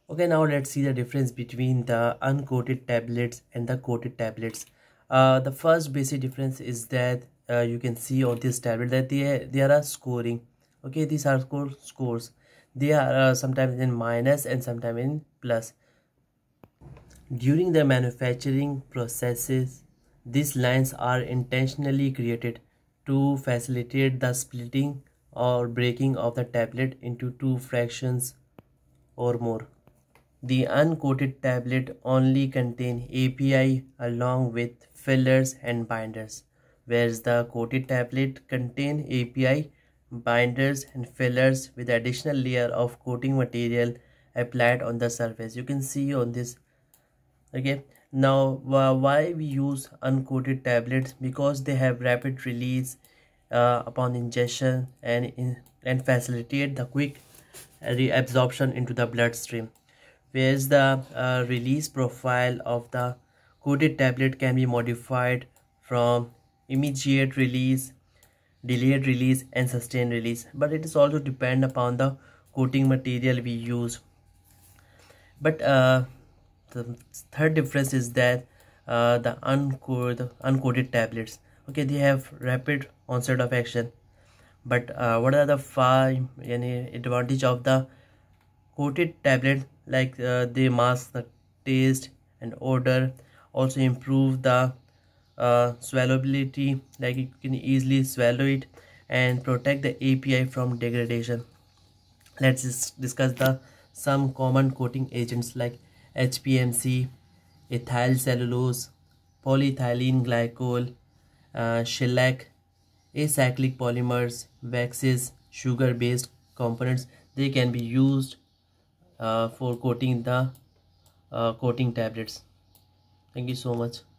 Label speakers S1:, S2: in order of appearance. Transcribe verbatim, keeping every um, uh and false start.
S1: Okay, now let's see the difference between the uncoated tablets and the coated tablets. Uh, the first basic difference is that uh, you can see on this tablet that they, there are scoring. Okay, these are score scores. They are uh, sometimes in minus and sometimes in plus. During the manufacturing processes, these lines are intentionally created to facilitate the splitting or breaking of the tablet into two fractions or more. The uncoated tablet only contain A P I along with fillers and binders, whereas the coated tablet contain A P I, binders and fillers with additional layer of coating material applied on the surface. You can see on this. Okay, now uh, why we use uncoated tablets? Because they have rapid release uh, upon ingestion and in, and facilitate the quick reabsorption into the bloodstream, whereas the uh, release profile of the coated tablet can be modified from immediate release, delayed release and sustained release, but it is also depend upon the coating material we use. But uh, the third difference is that uh, the uncoated, uncoated tablets, okay, they have rapid onset of action. But uh, what are the five any advantage of the coated tablet? Like uh, they mask the taste and odor, also improve the uh, swallowability, like you can easily swallow it, and protect the A P I from degradation. Let's just discuss the some common coating agents like H P M C, ethyl cellulose, polyethylene glycol, uh, shellac, acyclic polymers, waxes, sugar-based components. They can be used uh, for coating the uh, coating tablets. Thank you so much.